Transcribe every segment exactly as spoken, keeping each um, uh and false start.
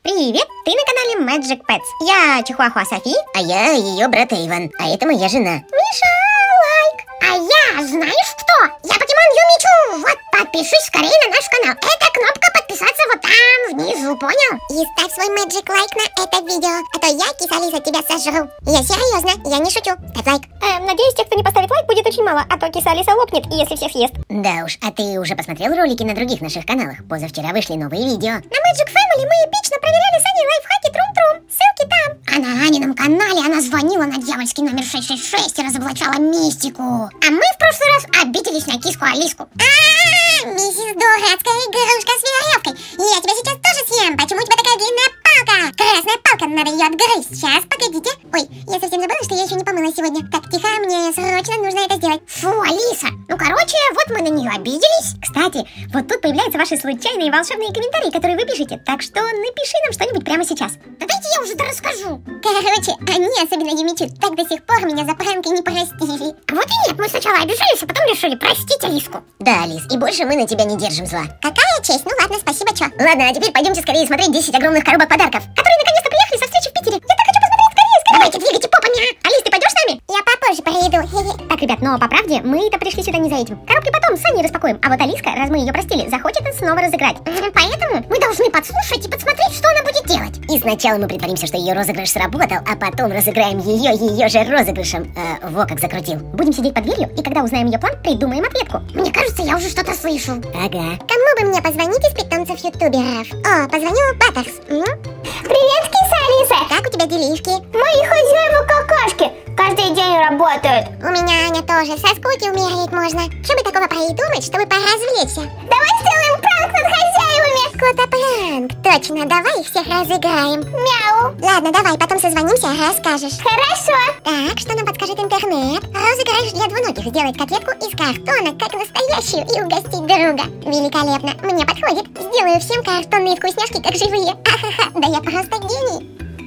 Привет, ты на канале Magic Pets. Я Чихуахуа Софи. А я ее брат Эйвен. А это моя жена. Миша, лайк. А я, знаешь кто? Я покемон Юмичу. Вот, подпишись скорее на наш канал. Это кнопка подписаться вот там внизу, понял? И ставь свой Magic лайк на это видео, а то я, киса-лиса, тебя сожру. Я серьезно, я не шучу. Ставь лайк. э, Надеюсь, тех, кто не поставит лайк, будет очень мало. А то киса-лиса лопнет, если всех съест. Да уж, а ты уже посмотрел ролики на других наших каналах? Позавчера вышли новые видео. На Magic Family мы эпично проверяли с Аней лайфхаки трум-трум. Ссылки там. А на Анином канале она звонила на дьявольский номер шесть шесть шесть и разоблачала мистику. А мы в прошлый раз обиделись на киску Алиску. А-а-а, миссис дурацкая игрушка с веревкой. Я тебя сейчас тоже съем. Почему у тебя такая длинная палка? Красная палка, надо ее отгрызть. Сейчас, погодите. Ой, я совсем забыла, что я еще не помыла сегодня. Так, тихо, мне срочно нужно это сделать. Фу, Алиса. Ну, короче, вот мы на нее обиделись. Кстати, вот тут появляются ваши случайные волшебные комментарии, которые вы пишете. Так что напиши нам что-нибудь прямо сейчас. Да дайте я уже-то расскажу. Короче, они, особенно Юмичу, так до сих пор меня за пранки не простили. А вот и нет, мы сначала обижались, а потом решили простить Алиску. Да, Алис, и больше мы на тебя не держим зла. Какая честь? Ну ладно, спасибо, чё. Ладно, а теперь пойдемте скорее смотреть десять огромных коробок подарков, которые наконец-то приехали со встречи в Питере. Я так хочу посмотреть, скорее, скорее. Давайте, двигайте попами. Алис, ты пойдешь с нами? Я попозже приеду. Так, ребят, но по правде, мы-то пришли сюда не за этим. Коробки потом с Аней распакуем. А вот Алиска, раз мы ее простили, захочет нас снова разыграть. Поэтому мы должны подслушать и подсмотреть, что она будет делать. И сначала мы притворимся, что ее розыгрыш сработал, а потом разыграем ее ее же розыгрышем. Э, во как закрутил. Будем сидеть под дверью, и когда узнаем ее план, придумаем ответку. Мне кажется, я уже что-то слышу. Ага. Кому бы мне позвонить из питомцев ютуберов? О, позвоню Баттерс. Привет, киса Алиса. Как у тебя делишки? Мои хозяева какашки каждый день работают. У меня Аня тоже, со скуки умереть можно. Что бы такого придумать, чтобы поразвлечься? Давай сделаем пранк над хозяевами. Кота-пранк, точно, давай их всех разыграем. Мяу. Ладно, давай, потом созвонимся, расскажешь. Хорошо. Так, что нам подскажет интернет? Розыгрыш для двуногих. Сделать котлетку из картона, как настоящую, и угостить друга. Великолепно, мне подходит. Сделаю всем картонные вкусняшки, как живые. Ахаха, да я просто гений.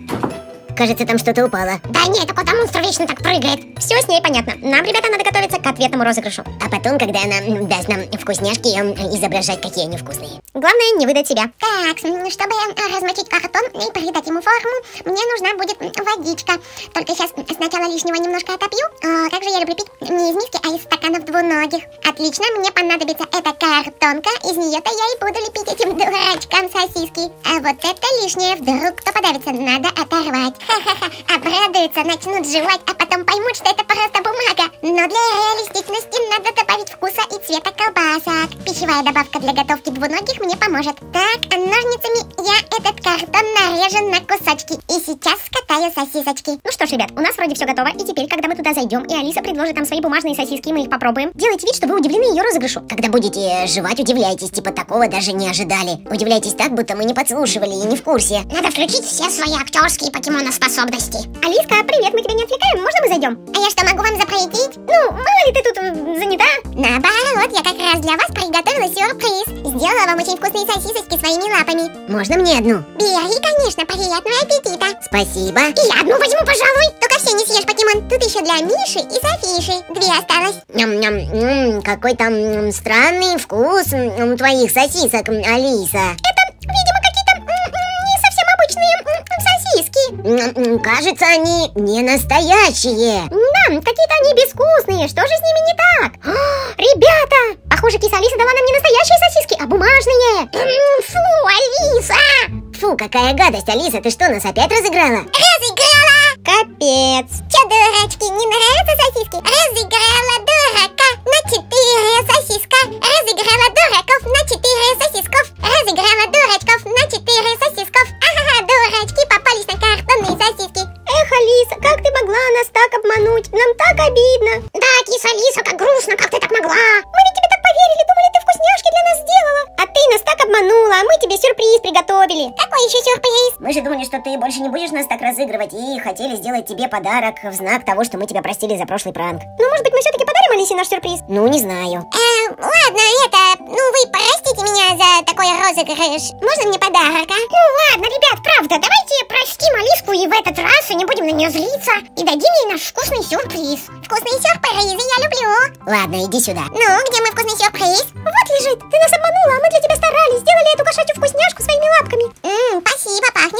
Кажется, там что-то упало. Да нет, такой монстр вечно так прыгает. Все с ней понятно. Нам, ребята, надо готовиться к ответному розыгрышу. А потом, когда она м, даст нам вкусняшки, м, изображать, какие они вкусные. Главное, не выдать себя. Так, чтобы размочить картон и придать ему форму, мне нужна будет водичка. Только сейчас сначала лишнего немножко отопью. О, как же я люблю пить не из миски, а из стаканов двуногих. Отлично, мне понадобится эта картонка. Из нее-то я и буду лепить этим дурачкам сосиски. А вот это лишнее, вдруг кто подавится, надо оторвать. Ха-ха-ха, обрадуются, начнут жевать, а потом поймут, что это просто бумага. Но для реалистичности надо добавить вкуса и цвета колбасок. Пищевая добавка для готовки двуногих мне поможет. Так, а ножницами я этот картон нарежу на кусочки. И сейчас скатаю сосисочки. Ну что ж, ребят, у нас вроде все готово. И теперь, когда мы туда зайдем, и Алиса предложит нам свои бумажные сосиски, мы их попробуем. Делайте вид, что вы удивлены ее розыгрышу. Когда будете жевать, удивляйтесь, типа такого даже не ожидали. Удивляйтесь так, будто мы не подслушивали и не в курсе. Надо включить все свои актерские покемоноспособности. Алиска, привет, мы тебя не отвлекаем, можно мы зайдем? А я что, могу вам запретить? Ну, мало ли ты тут м, занята? Наоборот, я как раз для вас приготовила сюрприз. Сделала вам очень вкусные сосисочки своими лапами. Можно мне одну? Бери, конечно, приятного аппетита. Спасибо. И я одну возьму, пожалуй. Только все не съешь, покемон. Тут еще для Миши и Софиши. Две осталось. Ням-ням, какой там м, странный вкус м, у твоих сосисок, м, Алиса. Это, видимо, какие-то м, м, не совсем обычные м, сосиски. М, м, Кажется, они не настоящие. Да, какие-то они безвкусные, что же с ними не так? О, ребята, похоже, киса Алиса дала нам не настоящие сосиски, а бумажные. М, Фу, Алиса. Фу, какая гадость, Алиса, ты что, нас опять разыграла? Разыграла. Капец. Че, дурачки, не нравятся сосиски? Разыграла дурака на четыре сосиска. Разыграла дураков на четыре сосисков. Разыграла дурачков на четыре сосисков. Ага, дурачки попались на картонные сосиски. Эх, Алиса, как ты могла нас так обмануть? Нам так обидно. Да, киса Алиса, как грустно, как ты так могла? Мы ведь тебе так поверили, думали, ты вкусняшки для нас сделала. А ты нас так обманула, а мы тебе сюрприз приготовили. Какой еще сюрприз? Мы же думали, что ты больше не будешь нас так разыгрывать и хотели сделать тебе подарок в знак того, что мы тебя простили за прошлый пранк. Ну, может быть, мы все-таки подарим Алисе наш сюрприз? Ну, не знаю. Эм, ладно, это, ну вы простите меня за такой розыгрыш. Можно мне подарок, а? Ну ладно, ребят, правда, давайте простим Алиску и в этот раз и не будем на нее злиться. И дадим ей наш вкусный сюрприз. Вкусные сюрпризы я люблю. Ладно, иди сюда. Ну, где мой вкусный сюрприз? Вот лежит, ты нас обманула, а мы для тебя старались, сделали эту кошачью вкусняшку своими лапками. Ммм, спасибо, пахнет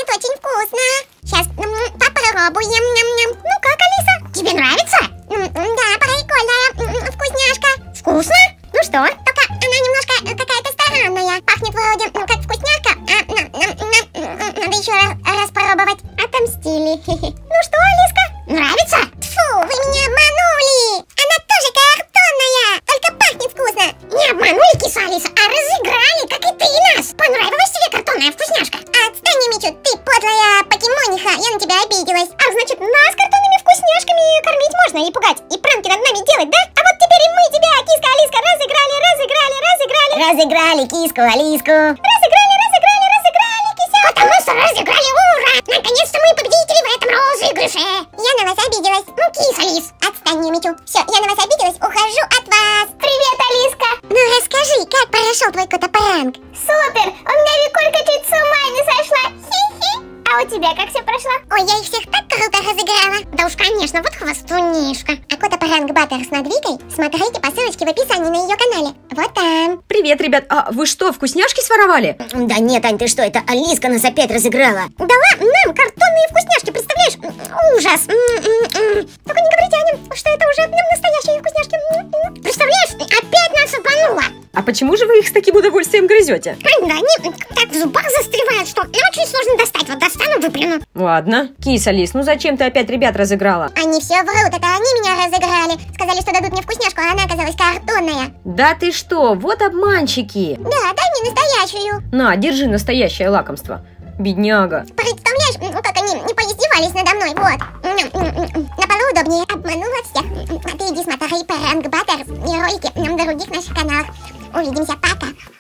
Ну что, Алиска, нравится? Фу, вы меня обманули! Она тоже картонная, только пахнет вкусно. Не обманули, киса Алиса, а разыграли, как и ты нас. Понравилась тебе картонная вкусняшка? Отстань, Мичу, ты подлая покемониха, я на тебя обиделась. А значит, нас картонными вкусняшками кормить можно и пугать, и пранки над нами делать, да? А вот теперь и мы тебя, киска Алиска, разыграли, разыграли, разыграли. Разыграли киску Алиску. Разыграли, разыграли, разыграли, кися. Потому что разыграли, ура! Наконец-то мы победители в этом розыгрыше. Я на вас обиделась. Ну, кис, Алис. Отстань, Мичу. Все, я на вас обиделась, ухожу от вас. Привет, Алиска. Ну расскажи, как прошел твой кота-пранк? Супер. У меня Викулька чуть с ума не сошла. Хи-хи. А у тебя как все прошло? Ой, я их всех так круто разыграла. Да уж, конечно, вот хвостунишка. А кота-пранк Баттер с Надвигой смотрите по ссылочке в описании на ее канале. Вот там. Привет, ребят. А вы что, вкусняшки своровали? Да нет, Ань, ты что, это Алиска нас опять разыграла. Дала нам картонные вкусняшки, представляешь? Ужас. М-м-м. Только не говорите, Аня, что это уже настоящие вкусняшки. М-м. Представляешь, опять нас обманула. А почему же вы их с таким удовольствием грызете? Ань, да они так в зубах застревают, что очень сложно достать. Вот достану, выплюну. Ладно. Кис, Алис, ну зачем ты опять ребят разыграла? Они все врут, это они меня разыграли. Сказали, что дадут мне вкусняшку, а она оказалась картонная. Да ты что, вот обманщики. Да, дай мне настоящую. На, держи настоящее лакомство. Бедняга. Представляешь, ну, как они не поиздевались надо мной, вот. На полу удобнее, обманула всех. А ты иди смотри пранк Баттер и ролики на других наших каналах. Увидимся, пока.